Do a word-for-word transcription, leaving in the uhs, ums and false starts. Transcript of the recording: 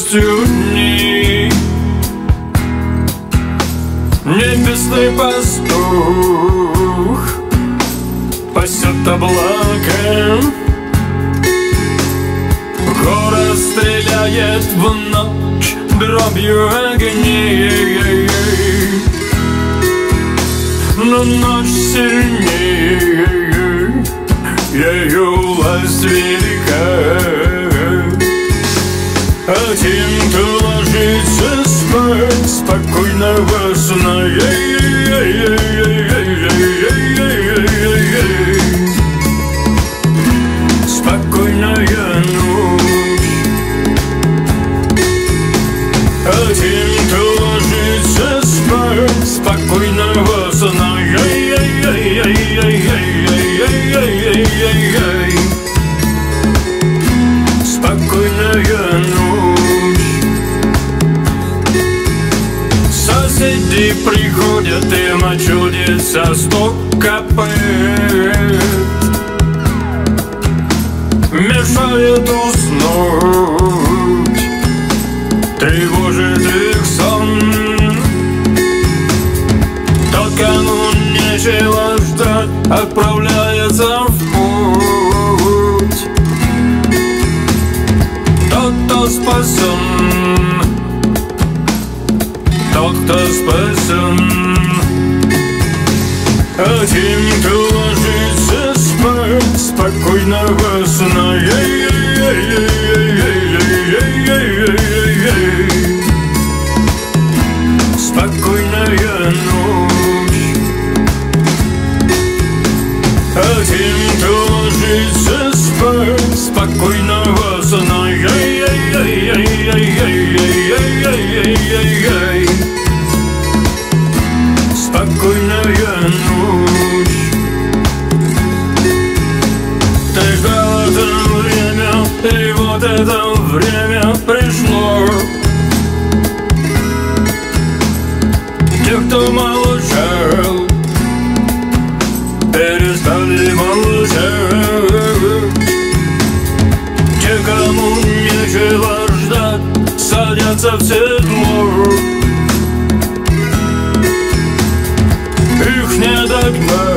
радостью дни. Небесный пастух пасет облака, город стреляет в ночь дробью огней. Но ночь сильнее, ее власть велика. Один-то ложится спать спокойного сна. Спокойная ночь. Один-то ложится спать спокойного сна. Спокойная ночь. Соседи приходят, им чудится стук копыт, мешает уснуть, тревожит их сон. Тот, кому нечего ждать, отправляется в путь. Тот, кто спасен, тот, кто спасен. Один-то ложится спать спокойного сна. Спокойная ночь. Один-то ложится спать спокойного сна. Спокойная ночь. Ты ждал это время, и вот это время пришло. Те, кто молчал, перестали молчать. Те, кому нечего ждать, садятся в седло. Их не догнать.